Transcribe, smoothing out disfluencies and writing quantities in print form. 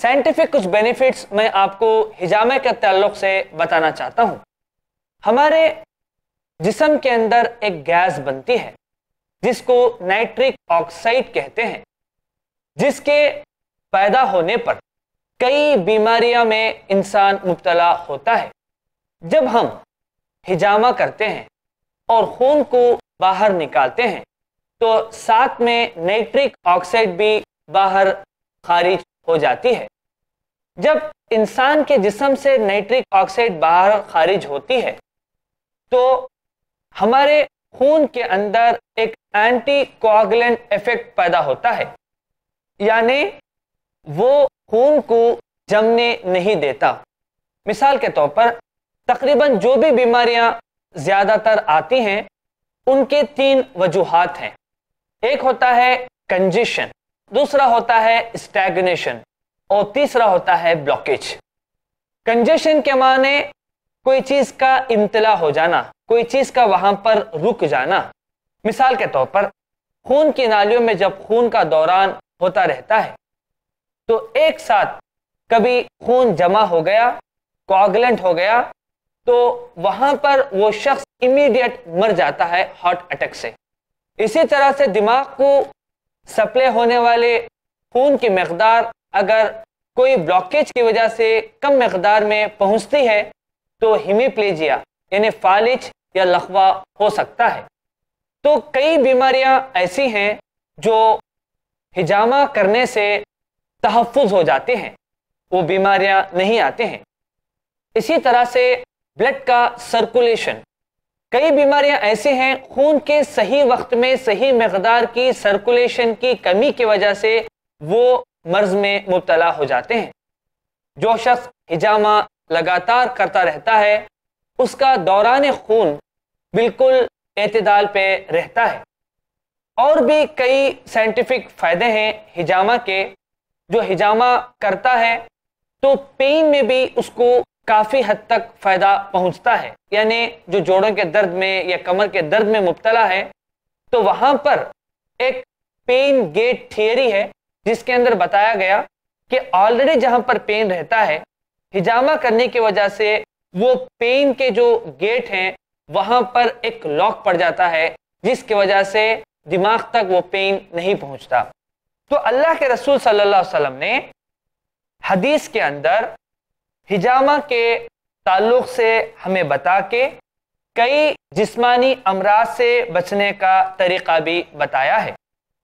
Scientific कुछ benefits मैं आपको हिजामा के ताल्लुक से बताना चाहता हूँ। हमारे जिस्म के अंदर एक गैस बनती है जिसको नाइट्रिक ऑक्साइड कहते हैं, जिसके पैदा होने पर कई बीमारियां में इंसान मुब्तला होता है। जब हम हिजामा करते हैं और खून को बाहर निकालते हैं तो साथ में नाइट्रिक ऑक्साइड भी बाहर खारिज हो जाती है। जब इंसान के जिस्म से नाइट्रिक ऑक्साइड बाहर खारिज होती है तो हमारे खून के अंदर एक एंटी कोआगुलेंट इफेक्ट पैदा होता है, यानी वो खून को जमने नहीं देता। मिसाल के तौर पर तकरीबन जो भी बीमारियां ज़्यादातर आती हैं उनके 3 वजूहात हैं। एक होता है कंजेशन, दूसरा होता है स्टैग्नेशन और तीसरा होता है ब्लॉकेज। कंजेशन के माने कोई चीज़ का इम्तला हो जाना, कोई चीज़ का वहाँ पर रुक जाना। मिसाल के तौर पर खून की नालियों में जब खून का दौरान होता रहता है तो एक साथ कभी खून जमा हो गया, कोआगुलेंट हो गया, तो वहाँ पर वो शख्स इमीडिएट मर जाता है हार्ट अटैक से। इसी तरह से दिमाग को सप्लाई होने वाले खून की मकदार अगर कोई ब्लॉकेज की वजह से कम मकदार में पहुँचती है तो हेमीप्लेजिया यानी फालिज या लकवा हो सकता है। तो कई बीमारियां ऐसी हैं जो हिजामा करने से तहफ़्फ़ुज़ हो जाते हैं, वो बीमारियां नहीं आते हैं। इसी तरह से ब्लड का सर्कुलेशन, कई बीमारियां ऐसे हैं खून के सही वक्त में सही मकदार की सर्कुलेशन की कमी की वजह से वो मर्ज में मुब्तला हो जाते हैं। जो शख्स हिजामा लगातार करता रहता है उसका दौरान खून बिल्कुल एतदाल पे रहता है। और भी कई साइंटिफिक फ़ायदे हैं हिजामा के। जो हिजामा करता है तो पेन में भी उसको काफ़ी हद तक फ़ायदा पहुंचता है, यानी जो जोड़ों के दर्द में या कमर के दर्द में मुब्तला है तो वहाँ पर एक पेन गेट थियरी है जिसके अंदर बताया गया कि ऑलरेडी जहाँ पर पेन रहता है हिजामा करने की वजह से वो पेन के जो गेट हैं वहाँ पर एक लॉक पड़ जाता है जिसकी वजह से दिमाग तक वो पेन नहीं पहुँचता। तो अल्लाह के रसूल सल्लल्लाहु अलैहि वसल्लम ने हदीस के अंदर हिजामा के ताल्लुक से हमें बता के कई जिस्मानी अमराज से बचने का तरीक़ा भी बताया है।